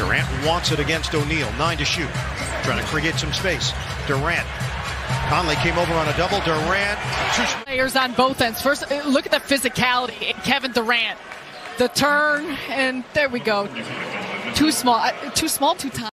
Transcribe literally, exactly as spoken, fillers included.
Durant wants it against O'Neal. Nine to shoot. Trying to create some space. Durant. Conley came over on a double. Durant. Players on both ends. First, look at the physicality in Kevin Durant. The turn, and there we go. Too small. Too small, too tiny.